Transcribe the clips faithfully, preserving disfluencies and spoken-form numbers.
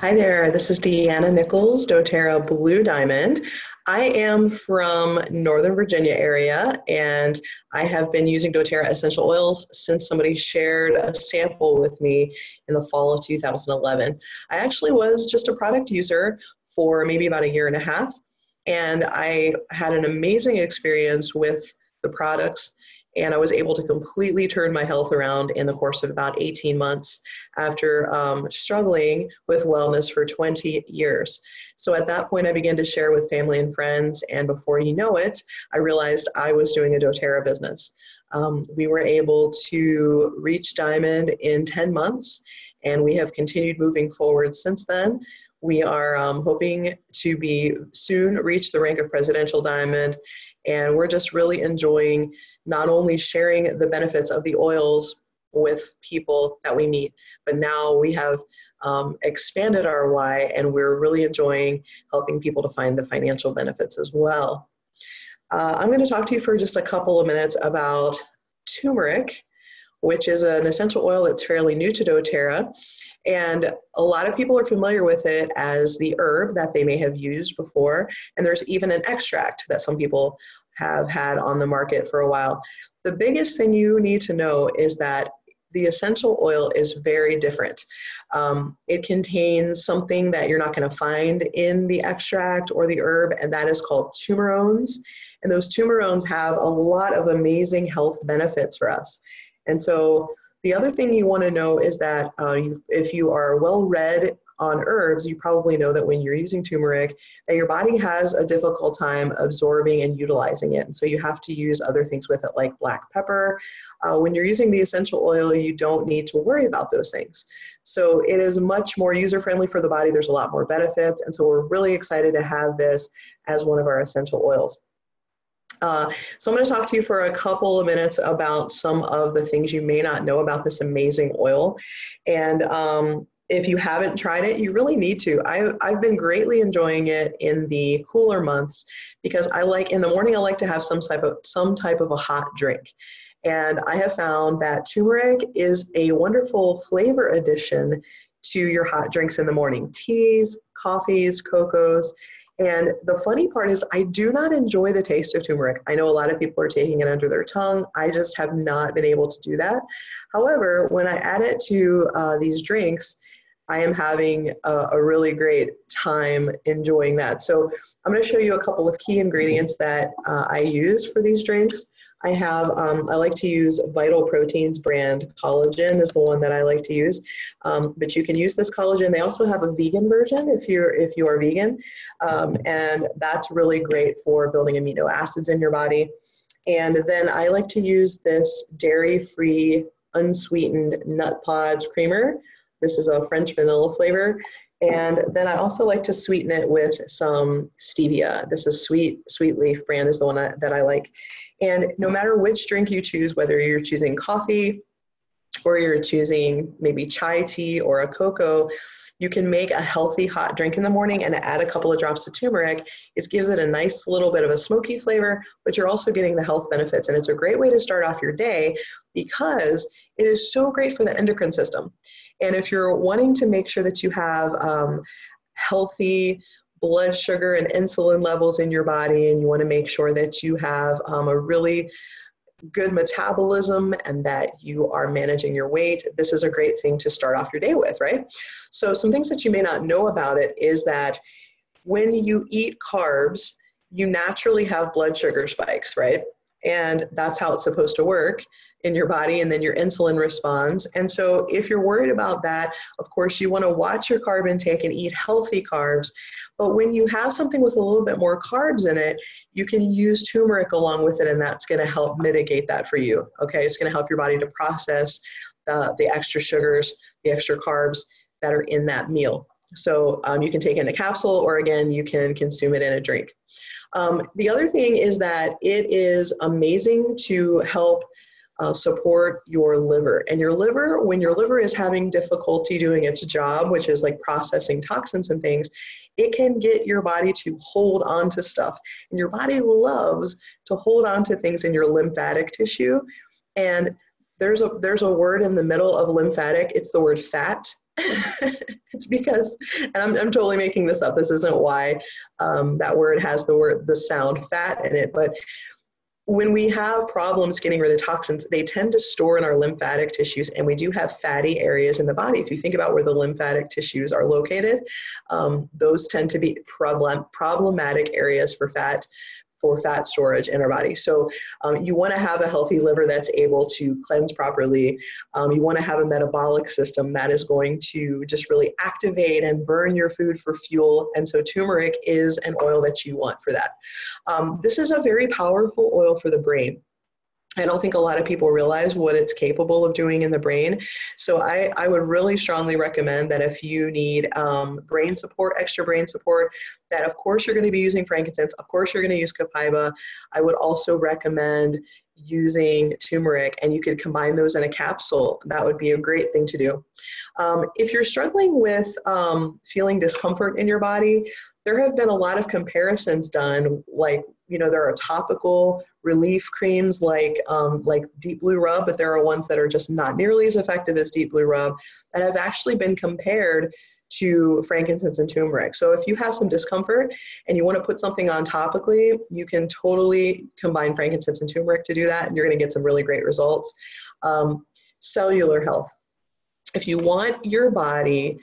Hi there, this is Deanna Nichols, doTERRA Blue Diamond. I am from Northern Virginia area, and I have been using doTERRA essential oils since somebody shared a sample with me in the fall of two thousand eleven. I actually was just a product user for maybe about a year and a half, and I had an amazing experience with the products, and I was able to completely turn my health around in the course of about eighteen months after um, struggling with wellness for twenty years. So at that point, I began to share with family and friends, and before you know it, I realized I was doing a doTERRA business. Um, we were able to reach Diamond in ten months, and we have continued moving forward since then. We are um, hoping to be soon reach the rank of Presidential Diamond, and we're just really enjoying not only sharing the benefits of the oils with people that we meet, but now we have um, expanded our why, and we're really enjoying helping people to find the financial benefits as well. Uh, I'm going to talk to you for just a couple of minutes about turmeric, which is an essential oil that's fairly new to doTERRA. And a lot of people are familiar with it as the herb that they may have used before. And there's even an extract that some people have had on the market for a while. The biggest thing you need to know is that the essential oil is very different. Um, it contains something that you're not going to find in the extract or the herb, and that is called turmerones. And those turmerones have a lot of amazing health benefits for us. And so the other thing you want to know is that uh, you, if you are well read on herbs, you probably know that when you're using turmeric, that your body has a difficult time absorbing and utilizing it. And so you have to use other things with it, like black pepper. Uh, when you're using the essential oil, you don't need to worry about those things. So it is much more user-friendly for the body. There's a lot more benefits. And so we're really excited to have this as one of our essential oils. Uh, so I'm going to talk to you for a couple of minutes about some of the things you may not know about this amazing oil. And um, if you haven't tried it, you really need to. I, I've been greatly enjoying it in the cooler months because I like, in the morning, I like to have some type of, some type of a hot drink. And I have found that turmeric is a wonderful flavor addition to your hot drinks in the morning, teas, coffees, cocos. And the funny part is I do not enjoy the taste of turmeric. I know a lot of people are taking it under their tongue. I just have not been able to do that. However, when I add it to uh, these drinks, I am having a, a really great time enjoying that. So I'm going to show you a couple of key ingredients that uh, I use for these drinks. I have, um, I like to use Vital Proteins brand collagen is the one that I like to use, um, but you can use this collagen. They also have a vegan version if you're, if you are vegan, um, and that's really great for building amino acids in your body. And then I like to use this dairy-free, unsweetened Nut Pods creamer. This is a French vanilla flavor. And then I also like to sweeten it with some stevia. This is Sweet, Sweet Leaf brand is the one I, that I like. And no matter which drink you choose, whether you're choosing coffee or you're choosing maybe chai tea or a cocoa, you can make a healthy hot drink in the morning and add a couple of drops of turmeric. It gives it a nice little bit of a smoky flavor, but you're also getting the health benefits. And it's a great way to start off your day because it is so great for the endocrine system. And if you're wanting to make sure that you have um, healthy blood sugar and insulin levels in your body, and you want to make sure that you have um, a really good metabolism and that you are managing your weight, this is a great thing to start off your day with, right? So some things that you may not know about it is that when you eat carbs, you naturally have blood sugar spikes, right? And that's how it's supposed to work in your body, and then your insulin responds. And so if you're worried about that, of course, you want to watch your carb intake and eat healthy carbs. But when you have something with a little bit more carbs in it, you can use turmeric along with it, and that's going to help mitigate that for you. Okay, it's going to help your body to process the, the extra sugars, the extra carbs that are in that meal. So um, you can take it in a capsule, or again, you can consume it in a drink. Um, the other thing is that it is amazing to help Uh, support your liver. And your liver, when your liver is having difficulty doing its job, which is like processing toxins and things, it can get your body to hold on to stuff. And your body loves to hold on to things in your lymphatic tissue. And there's a, there's a word in the middle of lymphatic, it's the word fat. It's because, and I'm, I'm totally making this up. This isn't why um, that word has the word, the sound fat in it, but when we have problems getting rid of toxins, they tend to store in our lymphatic tissues, and we do have fatty areas in the body. If you think about where the lymphatic tissues are located, um, those tend to be problem, problematic areas for fat, for fat storage in our body. So um, you want to have a healthy liver that's able to cleanse properly. Um, you want to have a metabolic system that is going to just really activate and burn your food for fuel. And so turmeric is an oil that you want for that. Um, this is a very powerful oil for the brain. I don't think a lot of people realize what it's capable of doing in the brain. So I, I would really strongly recommend that if you need um, brain support, extra brain support, that of course you're going to be using frankincense. Of course you're going to use copaiba. I would also recommend using turmeric, and you could combine those in a capsule. That would be a great thing to do. Um, if you're struggling with um, feeling discomfort in your body, there have been a lot of comparisons done, like, you know, there are topical relief creams like um, like Deep Blue Rub, but there are ones that are just not nearly as effective as Deep Blue Rub that have actually been compared to frankincense and turmeric. So if you have some discomfort and you want to put something on topically, you can totally combine frankincense and turmeric to do that, and you're going to get some really great results. Um, cellular health. If you want your body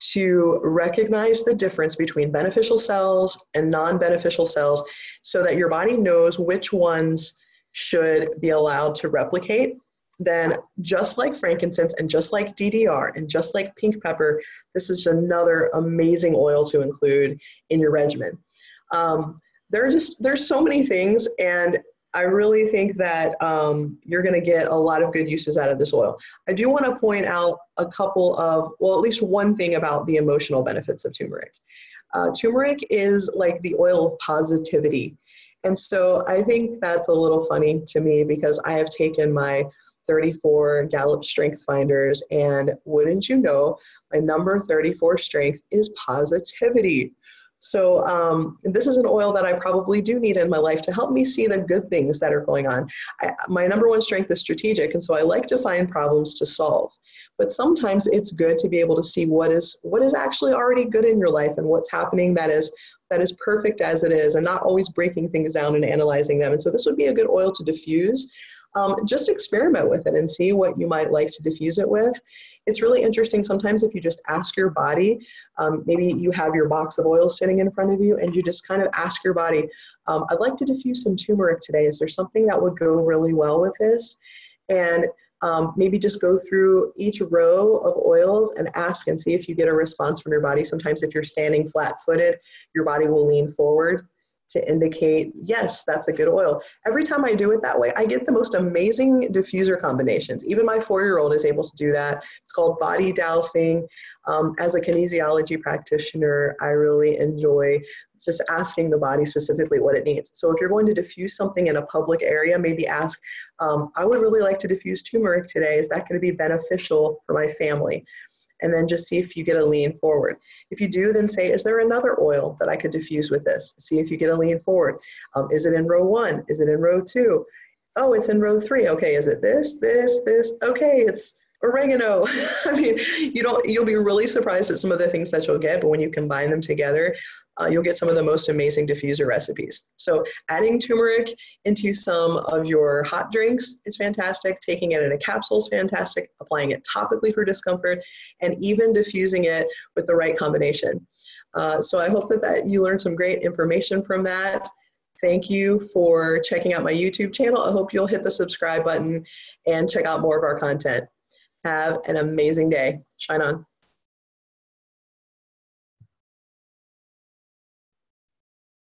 to recognize the difference between beneficial cells and non-beneficial cells so that your body knows which ones should be allowed to replicate, then just like frankincense and just like D D R and just like pink pepper, this is another amazing oil to include in your regimen. Um, there are just, there's so many things, and I really think that um, you're going to get a lot of good uses out of this oil. I do want to point out a couple of, well, at least one thing about the emotional benefits of turmeric. Uh, turmeric is like the oil of positivity. And so I think that's a little funny to me, because I have taken my thirty-four Gallup Strength Finders, and wouldn't you know, my number thirty-four strength is positivity. So um, this is an oil that I probably do need in my life to help me see the good things that are going on. I, my number one strength is strategic, and so I like to find problems to solve. But sometimes it's good to be able to see what is what is actually already good in your life and what's happening that is that is perfect as it is, and not always breaking things down and analyzing them. And so this would be a good oil to diffuse. Um, just experiment with it and see what you might like to diffuse it with. It's really interesting sometimes if you just ask your body, um, maybe you have your box of oil sitting in front of you, and you just kind of ask your body, um, I'd like to diffuse some turmeric today. Is there something that would go really well with this? And um, maybe just go through each row of oils and ask and see if you get a response from your body. Sometimes if you're standing flat-footed, your body will lean forward to indicate, yes, that's a good oil. Every time I do it that way, I get the most amazing diffuser combinations. Even my four-year-old is able to do that. It's called body dowsing. Um, as a kinesiology practitioner, I really enjoy just asking the body specifically what it needs. So if you're going to diffuse something in a public area, maybe ask, um, I would really like to diffuse turmeric today. Is that going to be beneficial for my family? And then just see if you get a lean forward. If you do, then say, is there another oil that I could diffuse with this? See if you get a lean forward. Um, is it in row one? Is it in row two? Oh, it's in row three. Okay, is it this, this, this? Okay, it's oregano. I mean, you don't, you'll be really surprised at some of the things that you'll get, but when you combine them together, uh, you'll get some of the most amazing diffuser recipes. So adding turmeric into some of your hot drinks is fantastic. Taking it in a capsule is fantastic. Applying it topically for discomfort, and even diffusing it with the right combination. Uh, so I hope that, that you learned some great information from that. Thank you for checking out my YouTube channel. I hope you'll hit the subscribe button and check out more of our content. Have an amazing day. Shine on.